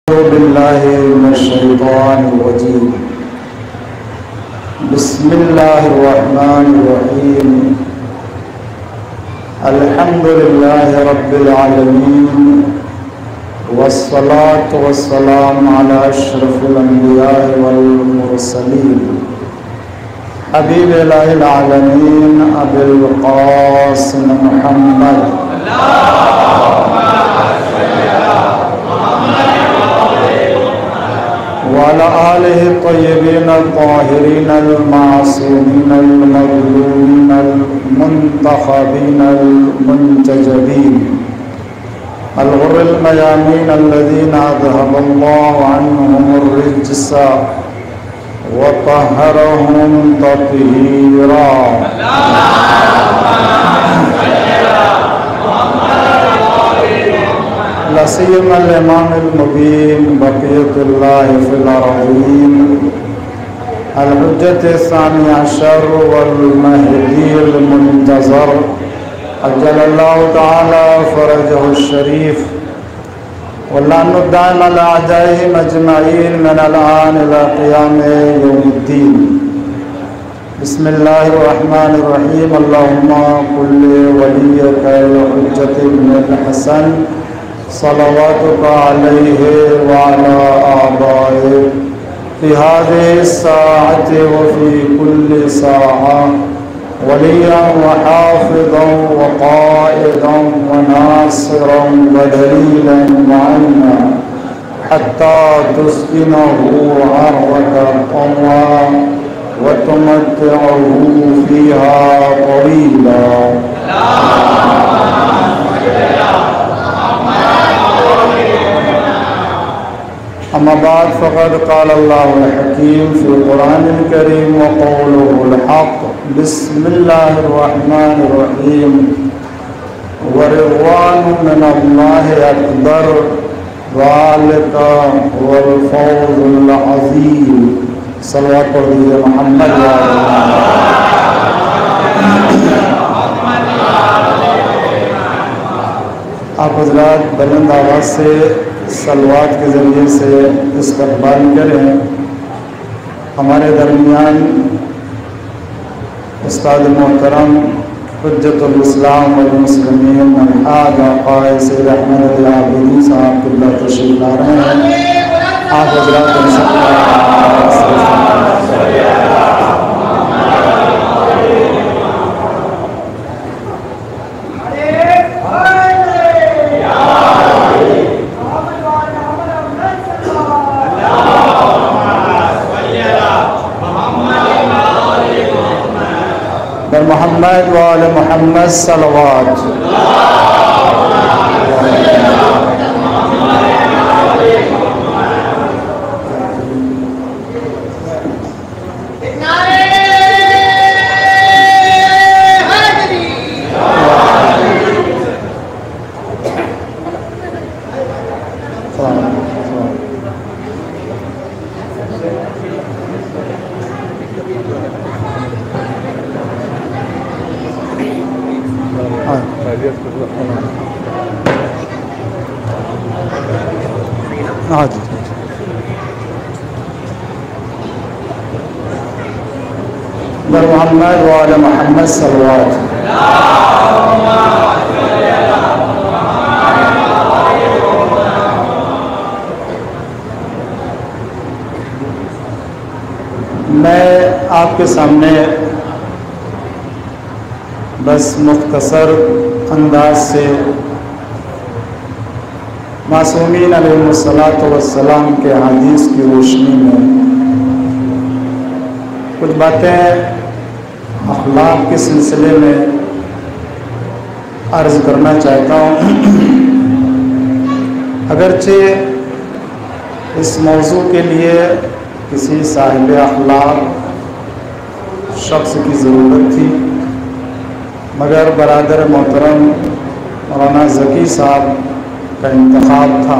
أعوذ بالله من الشيطان الرجيم. بسم الله الرحمن الرحيم. الحمد لله رب العالمين، والصلاة والسلام على أشرف الأنبياء والمرسلين حبيب إله العالمين أبي القاسم محمد وعلى آله الطيبين الطاهرين المعصومين المظلومين المنتخبين المنتجبين الغر الميامين الذين أذهب الله عنهم الرجس وطهرهم تطهيرا. لا سيما الإمام المبين بقية الله في الأرضين الحجة الثاني عشر والمهدي المنتظر عجل الله تعالى فرجه الشريف، واللعن الدائم على أعدائهم أجمعين من الآن إلى قيام يوم الدين. بسم الله الرحمن الرحيم. اللهم كل وليك الحجة بن الحسن صلواتك عليه وعلى آبائه في هذه الساعة وفي كل ساعة وليا وحافظا وقائدا وناصرا ودليلا معنا حتى تسكنه أرضك طوعا وتمتعه فيها طويلا. أما بعد فقد قال الله الحكيم في القرآن الكريم وقوله الحق. بسم الله الرحمن الرحيم. ورضوان من الله أكبر ذلك هو الفوز العظيم. صلوات محمد آپ حضرات بلند آواز سے صلوات کے ذریعے سے استقبال کریں. ہمارے درمیان استاد محترم حجت الاسلام والمسلمین الحاج آقا سید احمد علی عابدی صاحب قبلہ تشریف لا رہے ہیں. آپ حضرات محمد وآل محمد صلوات. محمد وآل محمد صلوات. میں آپ کے سامنے بس مختصر انداز سے معصومین علیہ الصلاۃ والسلام کے حدیث کی روشنی میں کچھ باتیں اخلاق کے سلسلے میں عرض کرنا چاہتا ہوں. اگرچہ اس موضوع کے لیے کسی صاحب اخلاق شخص کی ضرورت تھی، مگر برادر محترم مولانا ذکی صاحب کا انتخاب تھا.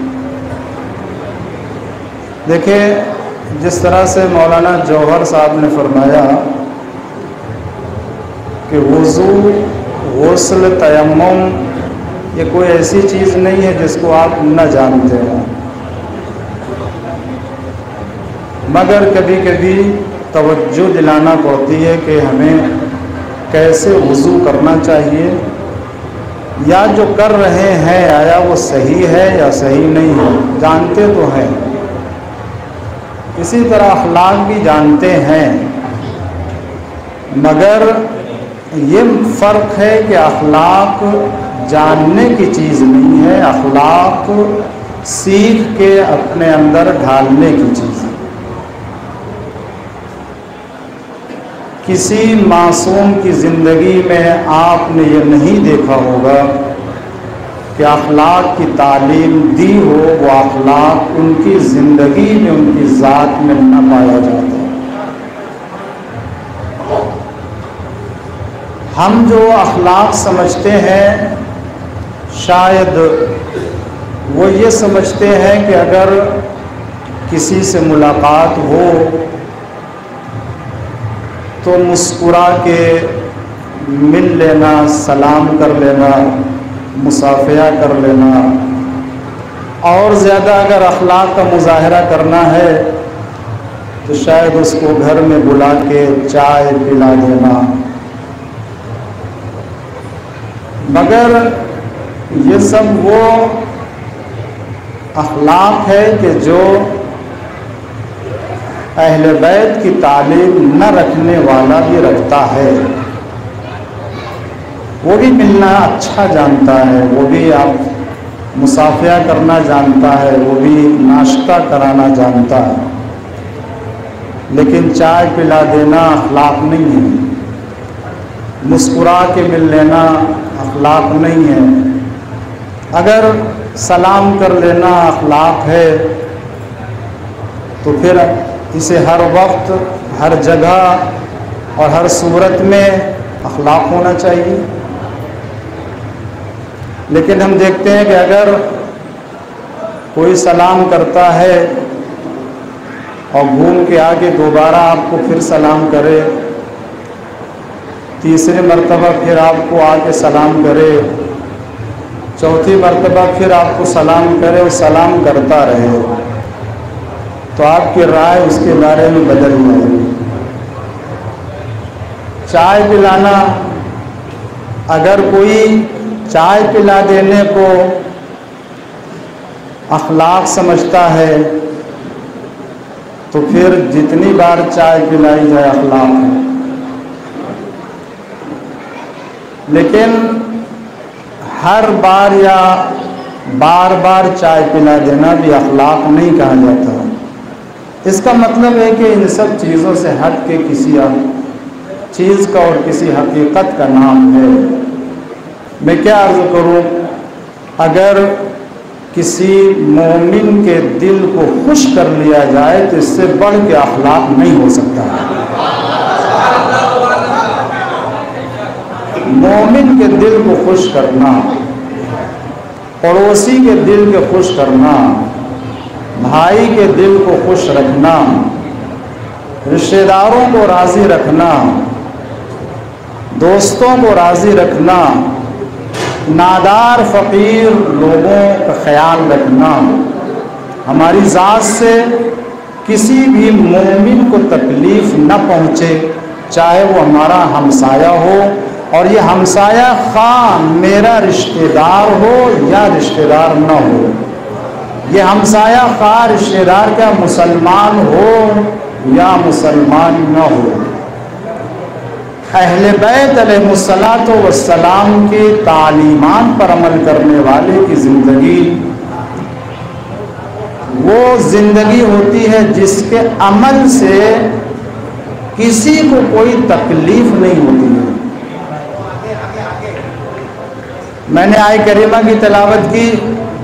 دیکھیں جس طرح سے مولانا جوہر صاحب نے فرمایا کہ وضو، غسل، تیمم یہ کوئی ایسی چیز نہیں ہے جس کو آپ نہ جانتے ہیں. مگر کبھی کبھی توجہ دلانا پڑتی ہے کہ ہمیں کیسے وضو کرنا چاہیے، یا جو کر رہے ہیں آیا وہ صحیح ہے یا صحیح نہیں ہے، جانتے تو ہیں۔ اسی طرح اخلاق بھی جانتے ہیں، مگر یہ فرق ہے کہ اخلاق جاننے کی چیز نہیں ہے، اخلاق سیکھ کے اپنے اندر ڈھالنے کی چیز ہے۔ کسی معصوم کی زندگی میں آپ نے یہ نہیں دیکھا ہوگا کہ اخلاق کی تعلیم دی ہو، وہ اخلاق ان کی زندگی میں، ان کی ذات میں نہ پایا جاتا۔ ہم جو اخلاق سمجھتے ہیں شاید وہ یہ سمجھتے ہیں کہ اگر کسی سے ملاقات ہو تو مسکرا کے مل لینا، سلام کر لینا، مصافحہ کر لینا، اور زیادہ اگر اخلاق کا مظاہرہ کرنا ہے تو شاید اس کو گھر میں بلا کے چائے پلا دینا۔ مگر یہ سب وہ اخلاق ہے کہ جو اہل بیت کی تعلیم نہ رکھنے والا بھی رکھتا ہے۔ وہ بھی ملنا اچھا جانتا ہے، وہ بھی آپ مصافحہ کرنا جانتا ہے، وہ بھی ناشتہ کرانا جانتا ہے، لیکن چائے پلا دینا اخلاق نہیں ہے، مسکرا کے مل لینا اخلاق نہیں ہے۔ اگر سلام کر لینا اخلاق ہے تو پھر اسے ہر وقت، ہر جگہ اور ہر صورت میں اخلاق ہونا چاہیے۔ لیکن ہم دیکھتے ہیں کہ اگر کوئی سلام کرتا ہے اور گھوم کے آگے دوبارہ آپ کو پھر سلام کرے، تیسری مرتبہ پھر آپ کو آ کے سلام کرے، چوتھی مرتبہ پھر آپ کو سلام کرے اور سلام کرتا رہے، تو آپ کی رائے اس کے بارے میں بدل جائے گی۔ چائے پلانا، اگر کوئی چائے پلا دینے کو اخلاق سمجھتا ہے تو پھر جتنی بار چائے پلائی جائے اخلاق ہے۔ لیکن ہر بار یا بار بار چائے پلا دینا بھی اخلاق نہیں کہا جاتا۔ اس کا مطلب ہے کہ ان سب چیزوں سے ہٹ کے کسی چیز کا اور کسی حقیقت کا نام ہے۔ میں کیا عرض کروں، اگر کسی مومن کے دل کو خوش کر لیا جائے تو اس سے بڑھ کے اخلاق نہیں ہو سکتا۔ مومن کے دل کو خوش کرنا، پڑوسی کے دل کو خوش کرنا، بھائی کے دل کو خوش رکھنا، رشتہ داروں کو راضی رکھنا، دوستوں کو راضی رکھنا، نادار فقیر لوگوں کا خیال رکھنا، ہماری ذات سے کسی بھی مومن کو تکلیف نہ پہنچے، چاہے وہ ہمارا ہمسایہ ہو، اور یہ ہمسایہ خواہ میرا رشتہ دار ہو یا رشتہ دار نہ ہو، یہ ہمسایہ خواہ رشتہ دار کا مسلمان ہو یا مسلمان نہ ہو۔ اہل بیت علیہ الصلاۃ والسلام کی تعلیمات پر عمل کرنے والے کی زندگی وہ زندگی ہوتی ہے جس کے عمل سے کسی کو کوئی تکلیف نہیں ہوتی ہے۔ میں نے آیت کریمہ کی تلاوت کی،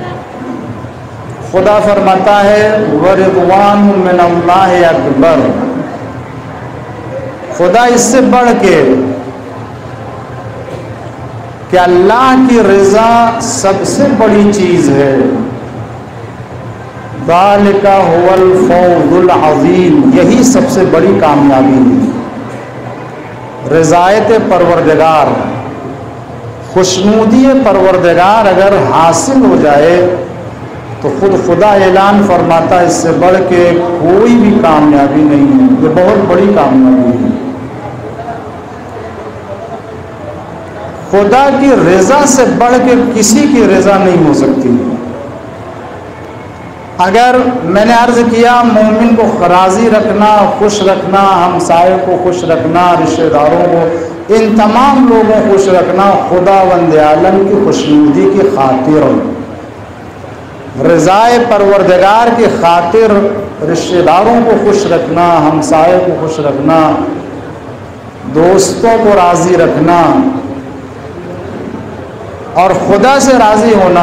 خدا فرماتا ہے وَرِضْوَانٌ مِّنَ اللَّهِ اکبر، خدا اس سے بڑھ کے کہ اللہ کی رضا سب سے بڑی چیز ہے، ذَلِكَ هُوَ الْفَوْزُ الْعَظِيمُ، یہی سب سے بڑی کامیابی ہے۔ رضایت پروردگار، خوشنودی پروردگار اگر حاصل ہو جائے تو خود خدا اعلان فرماتا ہے اس سے بڑھ کے کوئی بھی کامیابی نہیں ہے، یہ بہت بڑی کامیابی ہے۔ خدا کی رضا سے بڑھ کے کسی کی رضا نہیں ہو سکتی۔ اگر میں نے عرض کیا مومن کو راضی رکھنا، خوش رکھنا، ہمسائے کو خوش رکھنا، رشتہ داروں کو، ان تمام لوگوں کو خوش رکھنا خداوند عالم کی خوشنودی کی خاطر، رضائے پروردگار کی خاطر رشتہ داروں کو خوش رکھنا، ہمسائے کو خوش رکھنا، دوستوں کو راضی رکھنا اور خدا سے راضی ہونا،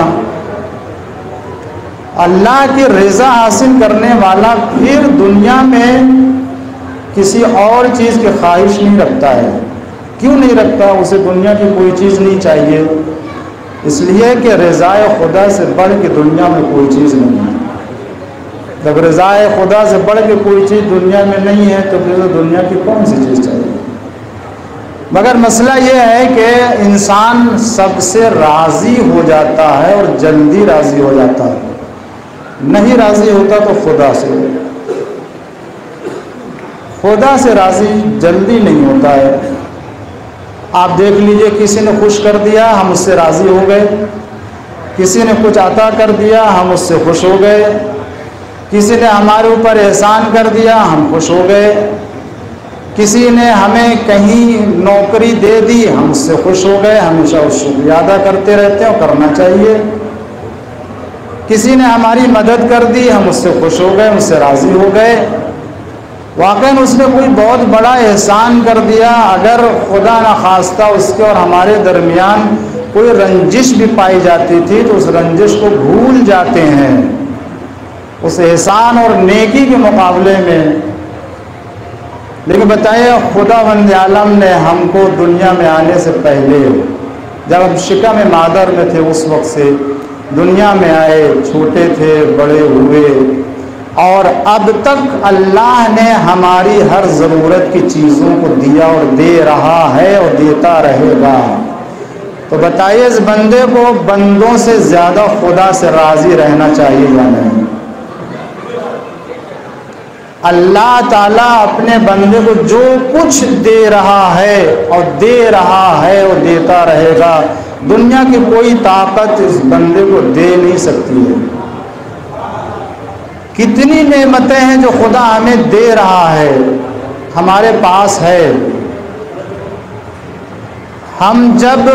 اللہ کی رضا حاصل کرنے والا پھر دنیا میں کسی اور چیز کی خواہش نہیں رکھتا ہے۔ کیوں نہیں رکھتا؟ اسے دنیا کی کوئی چیز نہیں چاہیے، اس لیے کہ رضائے خدا سے بڑھ کے دنیا میں کوئی چیز نہیں ہے۔ جب رضائے خدا سے بڑھ کے کوئی چیز دنیا میں نہیں ہے تو پھر دنیا کی کون سی چیز چاہیے؟ مگر مسئلہ یہ ہے کہ انسان سب سے راضی ہو جاتا ہے اور جلدی راضی ہو جاتا ہے، نہیں راضی ہوتا تو خدا سے راضی جلدی نہیں ہوتا ہے۔ آپ دیکھ لیجئے، کسی نے خوش کر دیا ہم اس سے راضی ہو گئے، کسی نے کچھ عطا کر دیا ہم اس سے خوش ہو گئے، کسی نے ہمارے اوپر احسان کر دیا ہم خوش ہو گئے، کسی نے ہمیں کہیں نوکری دے دی ہم اس سے خوش ہو گئے، ہمیشہ اس شکریہ ادا کرتے رہتے ہیں اور کرنا چاہیے، کسی نے ہماری مدد کر دی ہم اس سے خوش ہو گئے، اس سے راضی ہو گئے۔ واقعاً اس نے کوئی بہت بڑا احسان کر دیا، اگر خدا نخواستہ اس کے اور ہمارے درمیان کوئی رنجش بھی پائی جاتی تھی تو اس رنجش کو بھول جاتے ہیں اس احسان اور نیکی کے مقابلے میں۔ لیکن بتائیے خداوند عالم نے ہم کو دنیا میں آنے سے پہلے، جب ہم شکم مادر میں تھے اس وقت سے دنیا میں آئے، چھوٹے تھے بڑے ہوئے، اور اب تک اللہ نے ہماری ہر ضرورت کی چیزوں کو دیا اور دے رہا ہے اور دیتا رہے گا۔ تو بتائیے اس بندے کو بندوں سے زیادہ خدا سے راضی رہنا چاہیے یا نہیں؟ اللہ تعالیٰ اپنے بندے کو جو کچھ دے رہا ہے اور دے رہا ہے اور دیتا رہے گا، دنیا کی کوئی طاقت اس بندے کو دے نہیں سکتی ہے۔ کتنی نعمتیں ہیں جو خدا ہمیں دے رہا ہے، ہمارے پاس ہے۔ ہم جب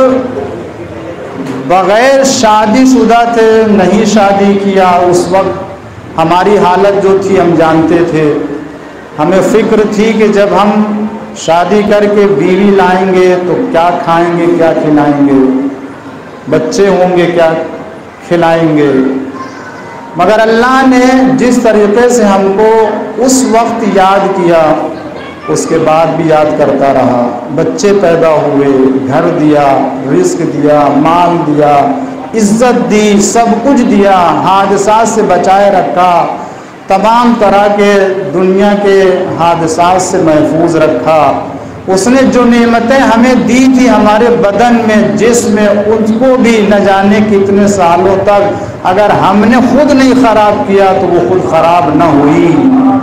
بغیر شادی شدہ تھے، نہیں شادی کیا، اس وقت ہماری حالت جو تھی ہم جانتے تھے۔ ہمیں فکر تھی کہ جب ہم شادی کر کے بیوی لائیں گے تو کیا کھائیں گے، کیا کھلائیں گے، بچے ہوں گے کیا کھلائیں گے۔ مگر اللہ نے جس طریقے سے ہم کو اس وقت یاد کیا اس کے بعد بھی یاد کرتا رہا۔ بچے پیدا ہوئے، گھر دیا، رزق دیا، مال دیا، عزت دی، سب کچھ دیا، حادثات سے بچائے رکھا، تمام طرح کے دنیا کے حادثات سے محفوظ رکھا۔ اس نے جو نعمتیں ہمیں دی تھی ہمارے بدن میں، جسم میں، ان کو بھی نہ جانے کتنے سالوں تک اگر ہم نے خود نہیں خراب کیا تو وہ خود خراب نہ ہوئی،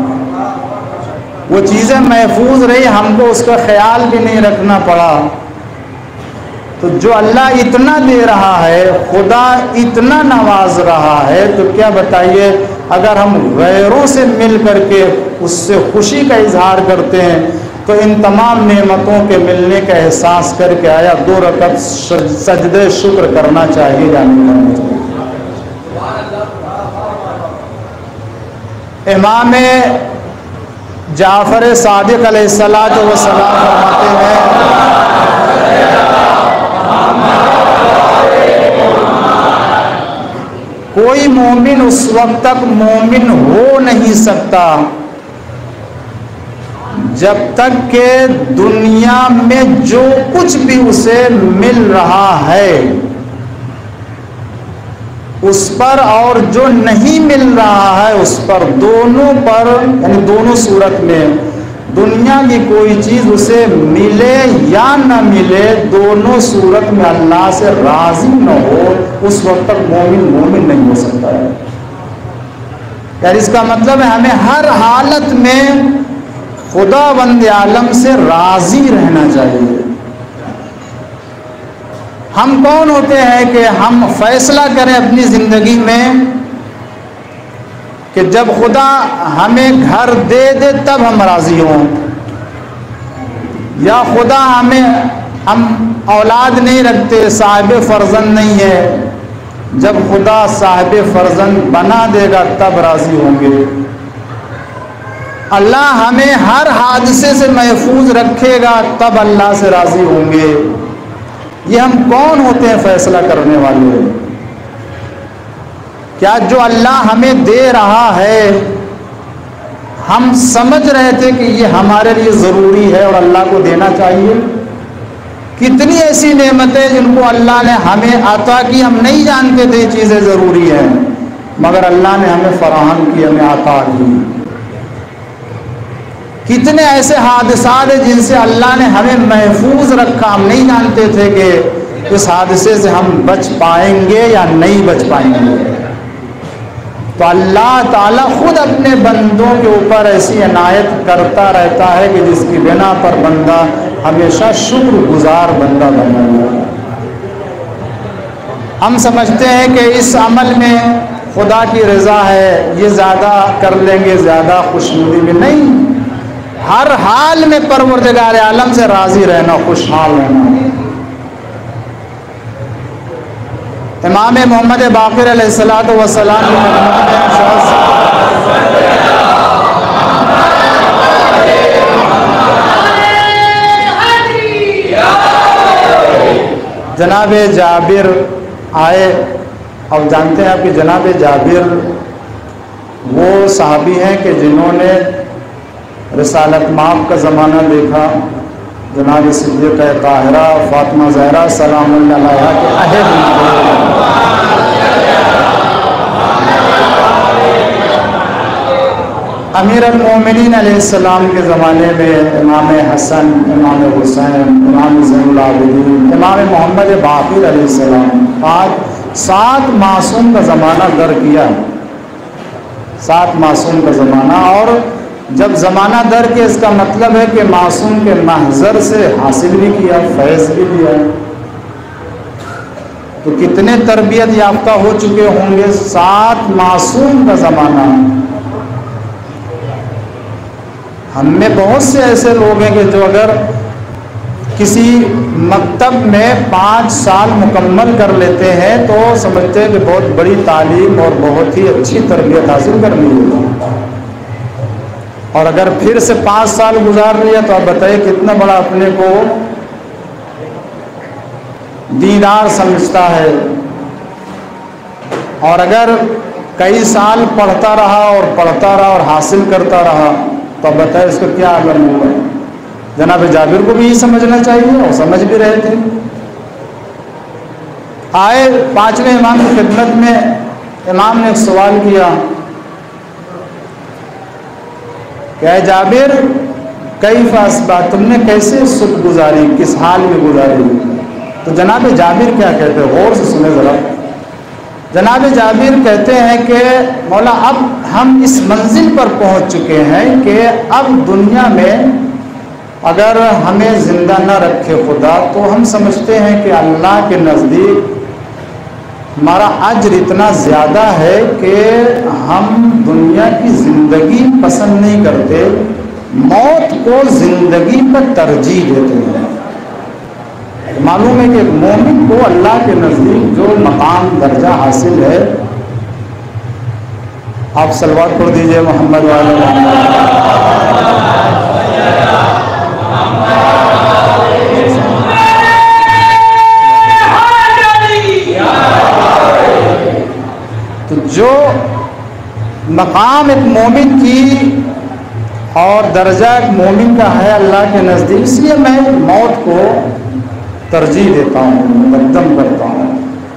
وہ چیزیں محفوظ رہی، ہم کو اس کا خیال بھی نہیں رکھنا پڑا۔ تو جو اللہ اتنا دے رہا ہے، خدا اتنا نواز رہا ہے، تو کیا بتائیے اگر ہم غیروں سے مل کر کے اس سے خوشی کا اظہار کرتے ہیں تو ان تمام نعمتوں کے ملنے کا احساس کر کے آیا 2 رکعت سجدہ شکر کرنا چاہیے یا نہیں کرنا چاہیے؟ امام جعفر صادق علیہ السلام فرماتے ہیں کوئی مومن اس وقت تک مومن ہو نہیں سکتا جب تک کہ دنیا میں جو کچھ بھی اسے مل رہا ہے اس پر اور جو نہیں مل رہا ہے اس پر، دونوں پر، یعنی دونوں صورت میں دنیا کی کوئی چیز اسے ملے یا نہ ملے، دونوں صورت میں اللہ سے راضی نہ ہو، اس وقت تک مومن نہیں ہو سکتا ہے۔ یعنی اس کا مطلب ہے ہمیں ہر حالت میں خدا بند عالم سے راضی رہنا چاہیے۔ ہم کون ہوتے ہیں کہ ہم فیصلہ کریں اپنی زندگی میں کہ جب خدا ہمیں گھر دے دے تب ہم راضی ہوں، یا خدا ہم اولاد نہیں رکھتے، صاحب فرزند نہیں ہے، جب خدا صاحب فرزند بنا دے گا تب راضی ہوں گے۔ اللہ ہمیں ہر حادثے سے محفوظ رکھے گا تب اللہ سے راضی ہوں گے۔ یہ ہم کون ہوتے ہیں فیصلہ کرنے والے؟ کیا جو اللہ ہمیں دے رہا ہے ہم سمجھ رہے تھے کہ یہ ہمارے لیے ضروری ہے اور اللہ کو دینا چاہیے؟ کتنی ایسی نعمتیں جن کو اللہ نے ہمیں عطا کی، ہم نہیں جانتے تھے یہ چیزیں ضروری ہیں، مگر اللہ نے ہمیں فراہم کی، ہمیں عطا کی۔ کتنے ایسے حادثات ہیں جن سے اللہ نے ہمیں محفوظ رکھا، ہم نہیں جانتے تھے کہ اس حادثے سے ہم بچ پائیں گے یا نہیں بچ پائیں گے۔ تو اللہ تعالیٰ خود اپنے بندوں کے اوپر ایسی عنایت کرتا رہتا ہے کہ جس کی بنا پر بندہ ہمیشہ شکر گزار بندہ بنا ہوا ہے۔ ہم سمجھتے ہیں کہ اس عمل میں خدا کی رضا ہے، یہ زیادہ کر لیں گے زیادہ خوشنودی میں، نہیں، ہر حال میں پروردگار عالم سے راضی رہنا، خوشحال رہنا۔ امام محمد باقر علیہ الصلوۃ والسلام کی خدمت میں جناب جابر آئے، اور جانتے ہیں آپ کہ جناب جابر وہ صحابی ہیں کہ جنہوں نے رسالت مآب کا زمانہ دیکھا، جناب صدیقہ طاہرہ فاطمہ زہرا سلام اللہ علیہا کے عہد میں۔ امیر المومنین علیہ السلام کے زمانے میں امام حسن، امام حسین، امام زین العابدین، امام محمد باقر علیہ السلام، آج 7 معصوم کا زمانہ در کیا، 7 معصوم کا زمانہ، اور جب زمانہ در کے اس کا مطلب ہے کہ معصوم کے محضر سے حاصل بھی کیا، فیض بھی دیا، تو کتنے تربیت یافتہ ہو چکے ہوں گے۔ 7 معصوم کا زمانہ۔ ہم میں بہت سے ایسے لوگ ہیں کہ جو اگر کسی مکتب میں 5 سال مکمل کر لیتے ہیں تو سمجھتے ہیں کہ بہت بڑی تعلیم اور بہت ہی اچھی تربیت حاصل کرنی ہوگی، اور اگر پھر سے 5 سال گزار لیا تو آپ بتائیے کتنا بڑا اپنے کو دیندار سمجھتا ہے۔ اور اگر کئی سال پڑھتا رہا اور حاصل کرتا رہا تو اب بتائیں اس کو کیا عالم ہوگا۔ جناب جابر کو بھی یہ سمجھنا چاہیے، اور سمجھ بھی رہے تھے۔ آئے 5ویں امام کی خدمت میں، امام نے ایک سوال کیا کہ اے جابر کیف اصبحت، تم نے کیسے صبح گزاری، کس حال میں گزاری؟ تو جناب جابر کیا کہتے ہیں، غور سے سنیں ذرا۔ جناب جابر کہتے ہیں کہ مولا اب ہم اس منزل پر پہنچ چکے ہیں کہ اب دنیا میں اگر ہمیں زندہ نہ رکھے خدا تو ہم سمجھتے ہیں کہ اللہ کے نزدیک ہمارا اجر اتنا زیادہ ہے کہ ہم دنیا کی زندگی پسند نہیں کرتے، موت کو زندگی پر ترجیح دیتے ہیں۔ معلوم ہے کہ ایک مومن کو اللہ کے نزدیک جو مقام درجہ حاصل ہے، آپ صلوات پڑھ دیجئے محمد وعلی محمد۔ تو جو مقام ایک مومن کی اور درجہ ایک مومن کا ہے اللہ کے نزدیک، اس لیے میں موت کو ترجیح دیتا ہوں، مقدم کرتا ہوں۔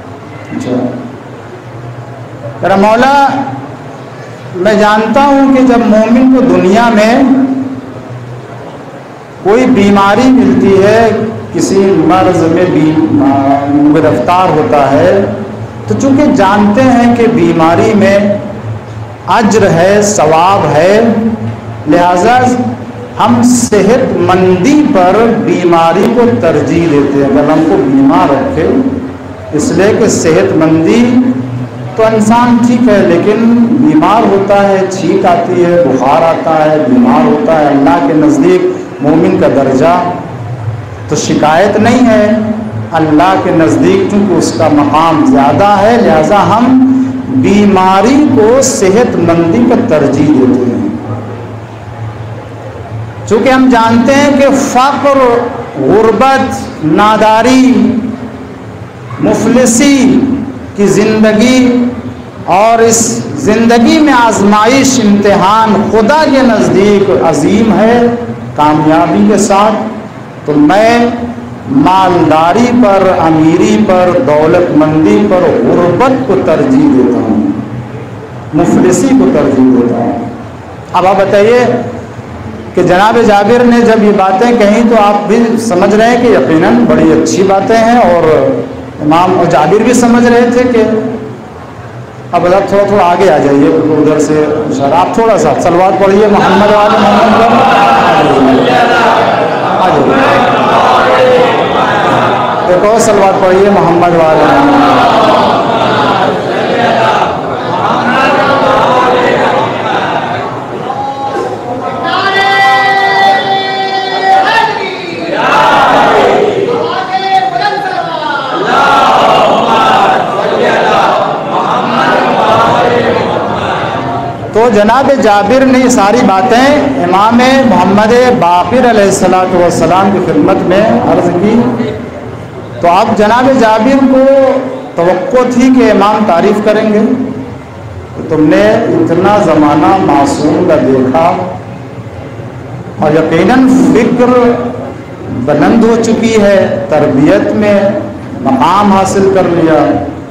میرا مولا میں جانتا ہوں کہ جب مومن کو دنیا میں کوئی بیماری ملتی ہے، کسی مرض میں گرفتار ہوتا ہے، تو چونکہ جانتے ہیں کہ بیماری میں اجر ہے، ثواب ہے، لہذا ہم صحت مندی پر بیماری کو ترجیح دیتے ہیں۔ اگر ہم کو بیمار رکھے اس لیے کہ صحت مندی تو انسان ٹھیک ہے، لیکن بیمار ہوتا ہے، چھینک آتی ہے، بخار آتا ہے، بیمار ہوتا ہے، اللہ کے نزدیک مومن کا درجہ تو شکایت نہیں ہے، اللہ کے نزدیک چونکہ اس کا مقام زیادہ ہے، لہذا ہم بیماری کو صحت مندی پر ترجیح دیتے ہیں۔ چونکہ ہم جانتے ہیں کہ فقر، غربت، ناداری، مفلسی کی زندگی اور اس زندگی میں آزمائش، امتحان خدا کے نزدیک عظیم ہے کامیابی کے ساتھ، تو میں مالداری پر، امیری پر، دولت مندی پر، غربت کو ترجیح دیتا ہوں، مفلسی کو ترجیح دیتا ہوں۔ اب آپ بتائیے کہ جناب جابر نے جب یہ باتیں کہیں تو آپ بھی سمجھ رہے ہیں کہ یقیناً بڑی اچھی باتیں ہیں، اور امام اور جابر بھی سمجھ رہے تھے کہ اب آپ تھوڑا تھوڑا آگے آ جائیے ادھر سے، آپ تھوڑا سا صلوات پڑھیے محمد والے محمد پر، آ جائیے ایک اور صلوات پڑھیے محمد والے محمد۔ تو جناب جابر نے یہ ساری باتیں امام محمد باقر علیہ السلام کی خدمت میں عرض کی، تو اب جناب جابر کو توقع تھی کہ امام تعریف کریں گے کہ تم نے اتنا زمانہ معصوم کا دیکھا اور یقیناً فکر بلند ہو چکی ہے، تربیت میں مقام حاصل کر لیا،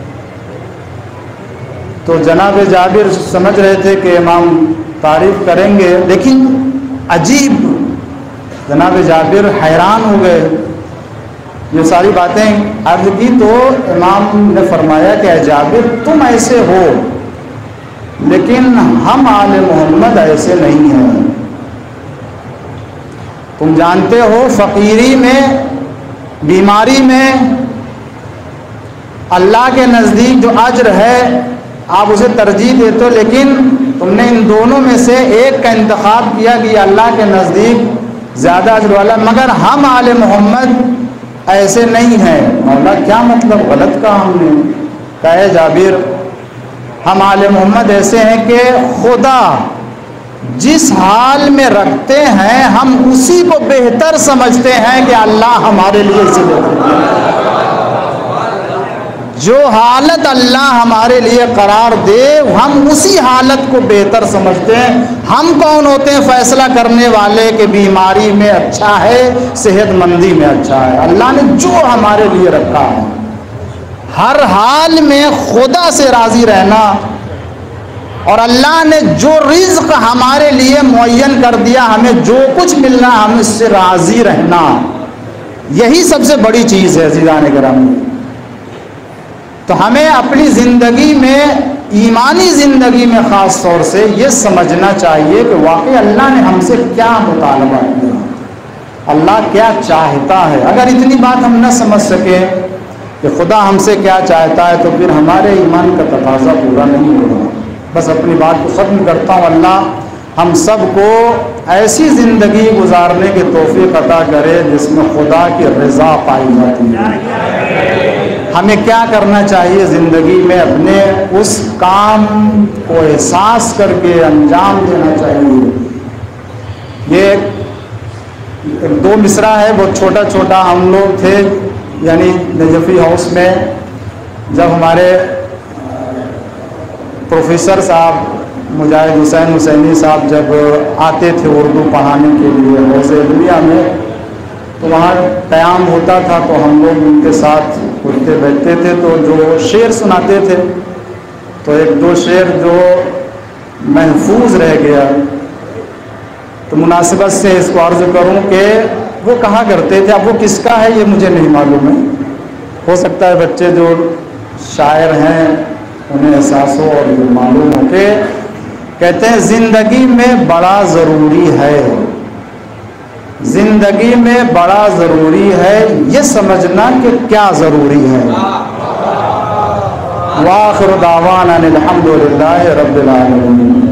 تو جناب جابر سمجھ رہے تھے کہ امام تعریف کریں گے، لیکن عجیب جناب جابر حیران ہو گئے، یہ ساری باتیں عرض کی تو امام نے فرمایا کہ اے جابر تم ایسے ہو، لیکن ہم آل محمد ایسے نہیں ہیں، تم جانتے ہو فقیری میں، بیماری میں اللہ کے نزدیک جو اجر ہے آپ اسے ترجیح دیتے ہو، لیکن تم نے ان دونوں میں سے ایک کا انتخاب کیا کہ یہ اللہ کے نزدیک زیادہ اجر والا، مگر ہم آل محمد ایسے نہیں ہیں۔ مولا کیا مطلب؟ غلط کہا ہم نے؟ کہے جابر ہم آل محمد ایسے ہیں کہ خدا جس حال میں رکھتے ہیں ہم اسی کو بہتر سمجھتے ہیں کہ اللہ ہمارے لیے اسے دیتے ہیں، جو حالت اللہ ہمارے لیے قرار دے ہم اسی حالت کو بہتر سمجھتے ہیں۔ ہم کون ہوتے ہیں فیصلہ کرنے والے کہ بیماری میں اچھا ہے، صحت مندی میں اچھا ہے؟ اللہ نے جو ہمارے لیے رکھا ہے، ہر حال میں خدا سے راضی رہنا، اور اللہ نے جو رزق ہمارے لیے معین کر دیا، ہمیں جو کچھ ملنا ہم اس سے راضی رہنا، یہی سب سے بڑی چیز ہے عزیزان گرامی۔ تو ہمیں اپنی زندگی میں، ایمانی زندگی میں خاص طور سے یہ سمجھنا چاہیے کہ واقعی اللہ نے ہم سے کیا مطالبہ کیا، اللہ کیا چاہتا ہے۔ اگر اتنی بات ہم نہ سمجھ سکیں کہ خدا ہم سے کیا چاہتا ہے تو پھر ہمارے ایمان کا تقاضا پورا نہیں ہوگا۔ بس اپنی بات کو ختم کرتا ہوں، اللہ ہم سب کو ایسی زندگی گزارنے کی توفیق عطا کرے جس میں خدا کی رضا پائی جاتی ہے۔ ہمیں کیا کرنا چاہیے زندگی میں؟ اپنے اس کام کو احساس کر کے انجام دینا چاہیے۔ یہ ایک دو مصرع ہے، بہت چھوٹا چھوٹا، ہم لوگ تھے یعنی نجفی ہاؤس میں، جب ہمارے پروفیسر صاحب مجاہد حسین حسینی صاحب جب آتے تھے اردو پڑھانے کے لیے حوض دنیا میں، تو وہاں قیام ہوتا تھا تو ہم لوگ ان کے ساتھ اٹھتے بیٹھتے تھے، تو جو شعر سناتے تھے تو ایک دو شعر جو محفوظ رہ گیا، تو مناسبت سے اس کو عرض کروں کہ وہ کہا کرتے تھے، اب وہ کس کا ہے یہ مجھے نہیں معلوم ہے، ہو سکتا ہے بچے جو شاعر ہیں انہیں احساس ہو اور یہ معلوم ہو کہ کہتے ہیں زندگی میں بڑا ضروری ہے، زندگی میں بڑا ضروری ہے یہ سمجھنا کہ کیا ضروری ہے۔ وآخر دعوانا الحمدللہ رب العالمین۔